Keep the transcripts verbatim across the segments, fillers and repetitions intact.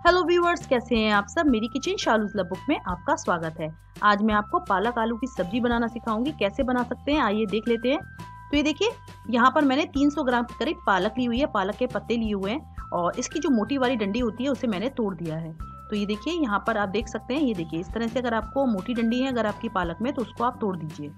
Hello viewers, कैसे हैं आप सब। मेरी किचन शालूज लबुक में आपका स्वागत है। आज मैं आपको पालक आलू की सब्जी बनाना सिखाऊंगी। कैसे बना सकते हैं आइए देख लेते हैं। तो ये देखिए, यहाँ पर मैंने तीन सौ ग्राम के करीब पालक ली हुई है, पालक के पत्ते लिए हुए हैं और इसकी जो मोटी वाली डंडी होती है उसे मैंने तोड़ दिया है। तो ये देखिए, यहाँ पर आप देख सकते हैं, ये देखिए इस तरह से अगर आपको मोटी डंडी है अगर आपकी पालक में तो उसको आप तोड़ दीजिए।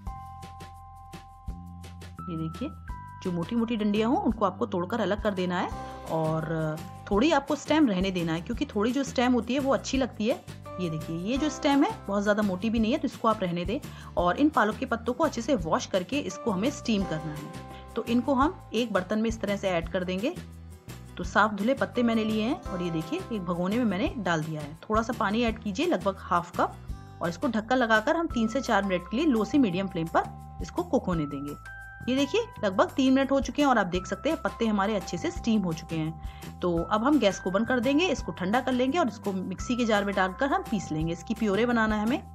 ये देखिए, जो मोटी मोटी डंडियां हों उनको आपको तोड़कर अलग कर देना है और थोड़ी आपको स्टेम रहने देना है, क्योंकि थोड़ी जो स्टेम होती है वो अच्छी लगती है। ये देखिए, ये जो स्टेम है बहुत ज़्यादा मोटी भी नहीं है तो इसको आप रहने दें। और इन पालक के पत्तों को अच्छे से वॉश करके इसको हमें स्टीम करना है। तो इनको हम एक बर्तन में इस तरह से ऐड कर देंगे। तो साफ धुले पत्ते मैंने लिए हैं और ये देखिए एक भगोने में मैंने डाल दिया है। थोड़ा सा पानी ऐड कीजिए, लगभग हाफ कप, और इसको ढक्कन लगाकर हम तीन से चार मिनट के लिए लो से मीडियम फ्लेम पर इसको कुक होने देंगे। ये देखिए लगभग तीन मिनट हो चुके हैं और आप देख सकते हैं पत्ते हमारे अच्छे से स्टीम हो चुके हैं। तो अब हम गैस को बंद कर देंगे, इसको ठंडा कर लेंगे और इसको मिक्सी के जार में डालकर हम पीस लेंगे। इसकी प्योरे बनाना है हमें।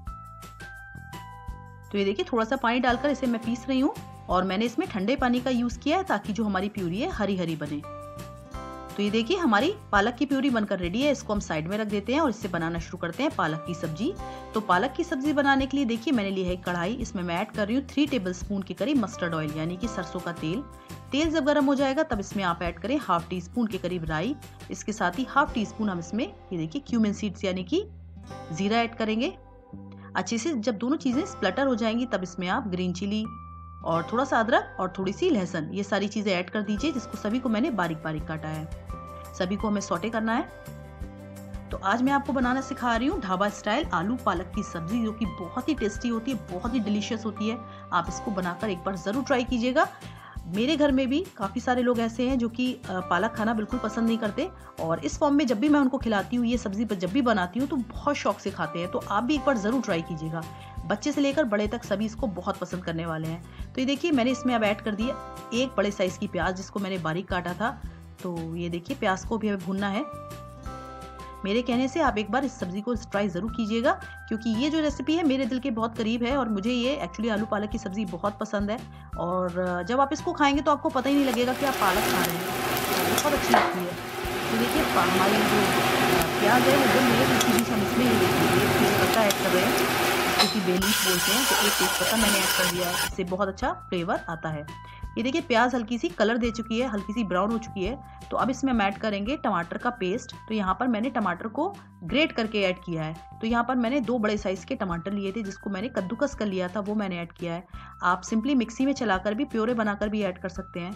तो ये देखिए थोड़ा सा पानी डालकर इसे मैं पीस रही हूँ और मैंने इसमें ठंडे पानी का यूज किया है ताकि जो हमारी प्यूरी है हरी हरी बने। तो ये देखिए हमारी पालक की प्यूरी बनकर रेडी है। इसको हम साइड में रख देते हैं और इससे बनाना शुरू करते हैं पालक की सब्जी। तो पालक की सब्जी बनाने के लिए देखिए मैंने ली है कढ़ाई। इसमें मैं ऐड कर रही हूँ थ्री टेबल स्पून के करीब मस्टर्ड ऑयल यानी कि सरसों का तेल। तेल जब गर्म हो जाएगा तब इसमें आप ऐड करें हाफ टी स्पून के करीब राई। इसके साथ ही हाफ टी स्पून हम इसमें ये देखिए क्यूमिन सीड्स यानी कि जीरा ऐड करेंगे। अच्छे से जब दोनों चीजें स्प्लटर हो जाएंगी तब इसमें आप ग्रीन चिली और थोड़ा सा अदरक और थोड़ी सी लहसुन, ये सारी चीजें ऐड कर दीजिए, जिसको सभी को मैंने बारीक बारीक काटा है। सभी को हमें सौटे करना है। तो आज मैं आपको बनाना सिखा रही हूँ ढाबा स्टाइल आलू पालक की सब्जी, जो कि बहुत ही टेस्टी होती है, बहुत ही डिलीशियस होती है। आप इसको बनाकर एक बार जरूर ट्राई कीजिएगा। मेरे घर में भी काफ़ी सारे लोग ऐसे हैं जो कि पालक खाना बिल्कुल पसंद नहीं करते और इस फॉर्म में जब भी मैं उनको खिलाती हूँ, ये सब्जी जब भी बनाती हूँ तो बहुत शौक से खाते हैं। तो आप भी एक बार ज़रूर ट्राई कीजिएगा। बच्चे से लेकर बड़े तक सभी इसको बहुत पसंद करने वाले हैं। तो ये देखिए मैंने इसमें अब ऐड कर दिया एक बड़े साइज़ की प्याज, जिसको मैंने बारीक काटा था। तो ये देखिए प्याज को भी हमें भूनना है। मेरे कहने से आप एक बार इस सब्जी को ट्राई ज़रूर कीजिएगा, क्योंकि ये जो रेसिपी है मेरे दिल के बहुत करीब है और मुझे ये एक्चुअली आलू पालक की सब्ज़ी बहुत पसंद है। और जब आप इसको खाएंगे तो आपको पता ही नहीं लगेगा कि आप पालक खा रहे हैं, तो बहुत अच्छी लगती है। तो देखिए हमारी जो प्याज है वो जब मेरे बीच बीच हम इसमें ये देखिए एक तेज़पत्ता ऐड कर रहे हैं, क्योंकि बे लीफ बोलते हैं। तो एक तेज़पत्ता मैंने ऐड कर दिया है, इससे बहुत अच्छा फ्लेवर आता है। ये देखिए प्याज हल्की सी कलर दे चुकी है, हल्की सी ब्राउन हो चुकी है। तो अब इसमें हम ऐड करेंगे टमाटर का पेस्ट। तो यहाँ पर मैंने टमाटर को ग्रेट करके ऐड किया है। तो यहाँ पर मैंने दो बड़े साइज के टमाटर लिए थे, जिसको मैंने कद्दूकस कर लिया था, वो मैंने ऐड किया है। आप सिंपली मिक्सी में चलाकर भी प्योरे बनाकर भी ऐड कर सकते हैं।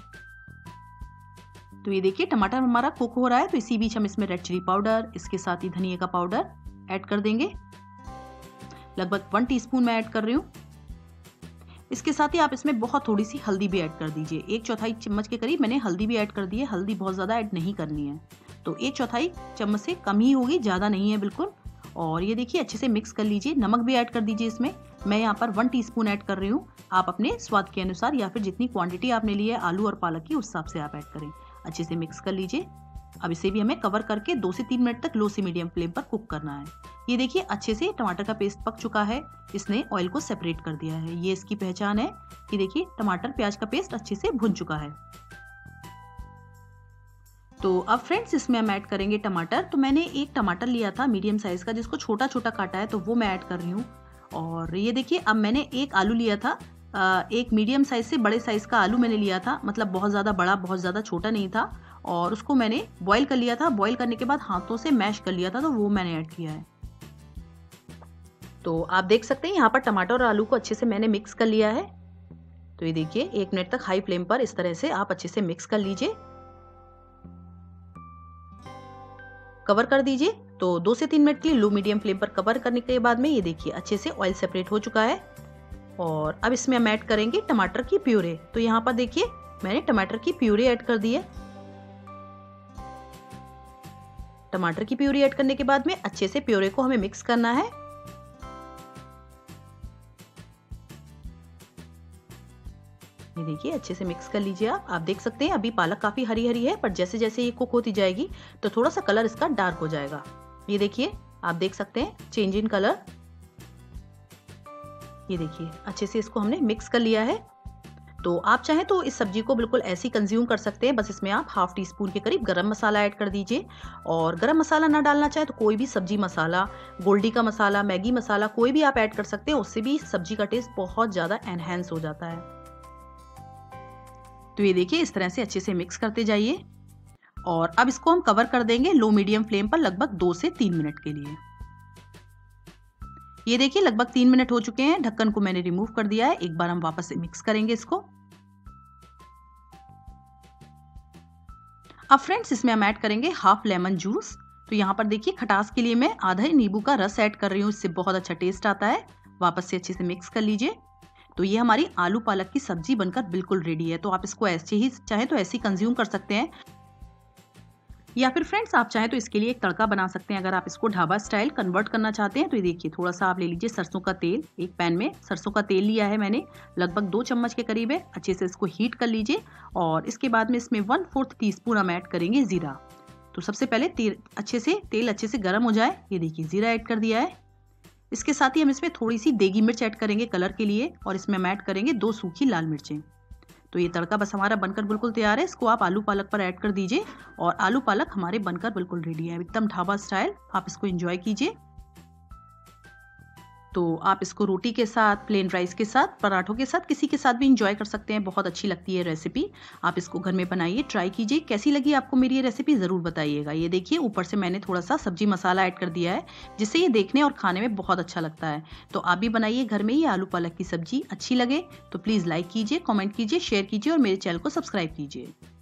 तो ये देखिए टमाटर हमारा कुक हो रहा है। तो इसी बीच हम इसमें रेड चिली पाउडर, इसके साथ ही धनिया का पाउडर ऐड कर देंगे। लगभग वन टी स्पून मैं ऐड कर रही हूँ। इसके साथ ही आप इसमें बहुत थोड़ी सी हल्दी भी ऐड कर दीजिए। एक चौथाई चम्मच के करीब मैंने हल्दी भी ऐड कर दी है। हल्दी बहुत ज़्यादा ऐड नहीं करनी है, तो एक चौथाई चम्मच से कम ही होगी, ज़्यादा नहीं है बिल्कुल। और ये देखिए अच्छे से मिक्स कर लीजिए। नमक भी ऐड कर दीजिए इसमें। मैं यहाँ पर वन टीस्पून ऐड कर रही हूँ। आप अपने स्वाद के अनुसार या फिर जितनी क्वांटिटी आपने ली है आलू और पालक की, उस हिसाब से आप ऐड करें। अच्छे से मिक्स कर लीजिए। अब इसे भी हमें कवर करके दो से तीन मिनट तक लो से मीडियम फ्लेम पर कुक करना है। ये देखिए अच्छे से टमाटर का पेस्ट पक चुका है, इसने ऑयल को सेपरेट कर दिया है। ये इसकी पहचान है कि देखिए टमाटर प्याज का पेस्ट अच्छे से भुन चुका है। तो अब फ्रेंड्स इसमें हम ऐड करेंगे टमाटर। तो मैंने एक टमाटर लिया था मीडियम साइज का, जिसको छोटा छोटा काटा है, तो वो मैं ऐड कर रही हूँ। और ये देखिए अब मैंने एक आलू लिया था, एक मीडियम साइज से बड़े साइज का आलू मैंने लिया था, मतलब बहुत ज़्यादा बड़ा बहुत ज़्यादा छोटा नहीं था। और उसको मैंने बॉईल कर लिया था। बॉईल करने के बाद हाथों से मैश कर लिया था, तो वो मैंने ऐड किया है। तो आप देख सकते हैं यहाँ पर टमाटर और आलू को अच्छे से मैंने मिक्स कर लिया है। तो ये देखिए एक मिनट तक हाई फ्लेम पर इस तरह से आप अच्छे से मिक्स कर लीजिए, कवर कर दीजिए। तो दो से तीन मिनट के लिए लो मीडियम फ्लेम पर कवर करने के बाद में ये देखिए अच्छे से ऑयल सेपरेट हो चुका है। और अब इसमें हम ऐड करेंगे टमाटर की प्यूरे। तो यहाँ पर देखिए मैंने टमाटर की प्यूरे ऐड कर दी है। टमाटर की प्यूरी ऐड करने के बाद में अच्छे से प्यूरे को हमें मिक्स करना है। ये देखिए अच्छे से मिक्स कर लीजिए। आप आप देख सकते हैं अभी पालक काफी हरी हरी है, पर जैसे जैसे ये कुक होती जाएगी तो थोड़ा सा कलर इसका डार्क हो जाएगा। ये देखिए आप देख सकते हैं चेंज इन कलर। ये देखिए अच्छे से इसको हमने मिक्स कर लिया है। तो आप चाहें तो इस सब्जी को बिल्कुल ऐसे ही कंज्यूम कर सकते हैं। बस इसमें आप हाफ टी स्पून के करीब गरम मसाला ऐड कर दीजिए, और गरम मसाला ना डालना चाहे तो कोई भी सब्जी मसाला, गोल्डी का मसाला, मैगी मसाला कोई भी आप ऐड कर सकते हैं। उससे भी सब्जी का टेस्ट बहुत ज़्यादा एनहेंस हो जाता है। तो ये देखिए इस तरह से अच्छे से मिक्स करते जाइए, और अब इसको हम कवर कर देंगे लो मीडियम फ्लेम पर लगभग दो से तीन मिनट के लिए। ये देखिए लगभग तीन मिनट हो चुके हैं। ढक्कन को मैंने रिमूव कर दिया है। एक बार हम वापस से मिक्स करेंगे इसको। अब फ्रेंड्स इसमें हम ऐड करेंगे हाफ लेमन जूस। तो यहाँ पर देखिए खटास के लिए मैं आधा ही नींबू का रस ऐड कर रही हूँ, इससे बहुत अच्छा टेस्ट आता है। वापस से अच्छे से मिक्स कर लीजिए। तो ये हमारी आलू पालक की सब्जी बनकर बिल्कुल रेडी है। तो आप इसको ऐसे ही चाहें तो ऐसे ही कंज्यूम कर सकते हैं, या फिर फ्रेंड्स आप चाहें तो इसके लिए एक तड़का बना सकते हैं। अगर आप इसको ढाबा स्टाइल कन्वर्ट करना चाहते हैं तो ये देखिए थोड़ा सा आप ले लीजिए सरसों का तेल। एक पैन में सरसों का तेल लिया है मैंने, लगभग दो चम्मच के करीब है। अच्छे से इसको हीट कर लीजिए, और इसके बाद में इसमें वन फोर्थ टी स्पून हम ऐड करेंगे जीरा। तो सबसे पहले तेल अच्छे से तेल अच्छे से गर्म हो जाए। ये देखिए जीरा ऐड कर दिया है। इसके साथ ही हम इसमें थोड़ी सी देगी मिर्च ऐड करेंगे कलर के लिए, और इसमें हम ऐड करेंगे दो सूखी लाल मिर्चें। तो ये तड़का बस हमारा बनकर बिल्कुल तैयार है। इसको आप आलू पालक पर ऐड कर दीजिए, और आलू पालक हमारे बनकर बिल्कुल रेडी है, एकदम ढाबा स्टाइल। आप इसको एंजॉय कीजिए। तो आप इसको रोटी के साथ, प्लेन राइस के साथ, पराठों के साथ, किसी के साथ भी इंजॉय कर सकते हैं। बहुत अच्छी लगती है रेसिपी। आप इसको घर में बनाइए, ट्राई कीजिए। कैसी लगी आपको मेरी ये रेसिपी ज़रूर बताइएगा। ये देखिए ऊपर से मैंने थोड़ा सा सब्जी मसाला ऐड कर दिया है, जिससे ये देखने और खाने में बहुत अच्छा लगता है। तो आप भी बनाइए घर में ये आलू पालक की सब्जी। अच्छी लगे तो प्लीज़ लाइक कीजिए, कॉमेंट कीजिए, शेयर कीजिए और मेरे चैनल को सब्सक्राइब कीजिए।